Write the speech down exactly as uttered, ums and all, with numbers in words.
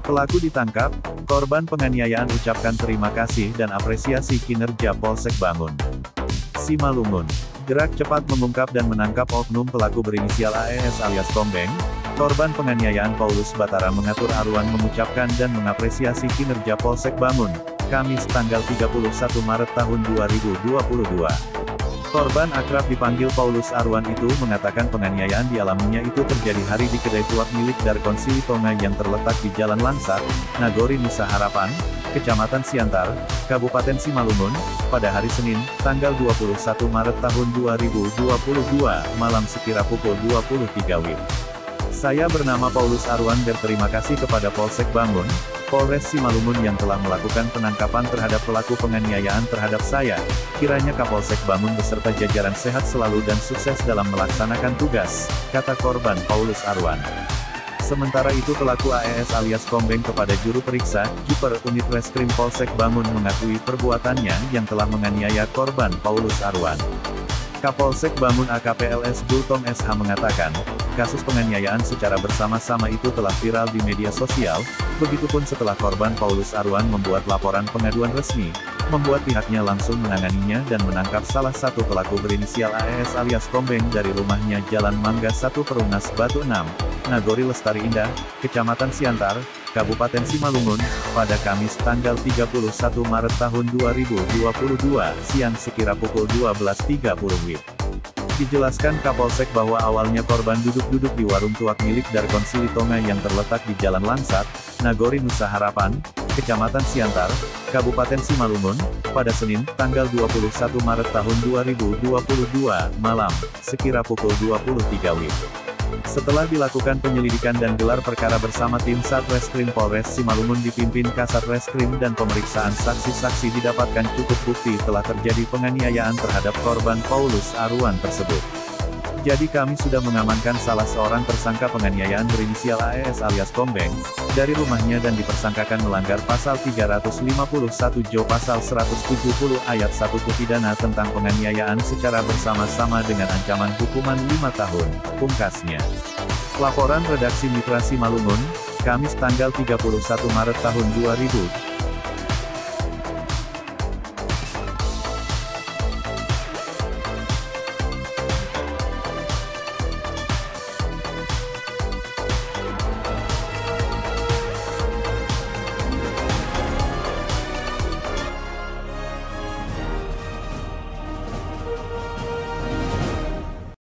Pelaku ditangkap, korban penganiayaan ucapkan terima kasih dan apresiasi kinerja Polsek Bangun Simalungun. Gerak cepat mengungkap dan menangkap oknum pelaku berinisial A E S alias Kombeng. Korban penganiayaan Paulus Batara mengatur Arwan mengucapkan dan mengapresiasi kinerja Polsek Bangun, Kamis tanggal tiga puluh satu Maret tahun dua ribu dua puluh dua. Korban akrab dipanggil Paulus Arwan itu mengatakan penganiayaan dialaminya itu terjadi hari di kedai tuak milik Darkon Silitonga yang terletak di Jalan Langsat, Nagori Nusa Harapan, Kecamatan Siantar, Kabupaten Simalungun, pada hari Senin, tanggal dua puluh satu Maret tahun dua ribu dua puluh dua, malam sekira pukul dua puluh tiga W I B. Saya bernama Paulus Arwan berterima kasih kepada Polsek Bangun, Polres Simalungun yang telah melakukan penangkapan terhadap pelaku penganiayaan terhadap saya. Kiranya Kapolsek Bangun beserta jajaran sehat selalu dan sukses dalam melaksanakan tugas, kata korban Paulus Arwan. Sementara itu pelaku A E S alias Kombeng kepada juru periksa, Kiper Unit Reskrim Polsek Bangun mengakui perbuatannya yang telah menganiaya korban Paulus Arwan. Kapolsek Bangun A K P L S Gultom S H mengatakan, kasus penganiayaan secara bersama-sama itu telah viral di media sosial, begitupun setelah korban Paulus Arwan membuat laporan pengaduan resmi, membuat pihaknya langsung menanganinya dan menangkap salah satu pelaku berinisial A E S alias Kombeng dari rumahnya Jalan Mangga satu Perumnas Batu enam, Nagori Lestari Indah, Kecamatan Siantar, Kabupaten Simalungun, pada Kamis tanggal tiga puluh satu Maret tahun dua ribu dua puluh dua, siang sekira pukul dua belas tiga puluh W I B. Dijelaskan Kapolsek bahwa awalnya korban duduk-duduk di warung tuak milik Darkon Silitonga yang terletak di Jalan Langsat, Nagori Nusa Harapan, Kecamatan Siantar, Kabupaten Simalungun, pada Senin, tanggal dua puluh satu Maret tahun dua ribu dua puluh dua, malam, sekira pukul dua puluh tiga W I B. Setelah dilakukan penyelidikan dan gelar perkara bersama tim Satreskrim Polres Simalungun dipimpin Kasat Reskrim dan pemeriksaan saksi-saksi didapatkan cukup bukti telah terjadi penganiayaan terhadap korban Paulus Arwan tersebut. Jadi kami sudah mengamankan salah seorang tersangka penganiayaan berinisial A E S alias Kombeng, dari rumahnya dan dipersangkakan melanggar pasal tiga ratus lima puluh satu J O pasal seratus tujuh puluh ayat satu Pidana tentang penganiayaan secara bersama-sama dengan ancaman hukuman lima tahun, pungkasnya. Laporan Redaksi Mitra Simalungun, Kamis tanggal tiga puluh satu Maret tahun dua ribu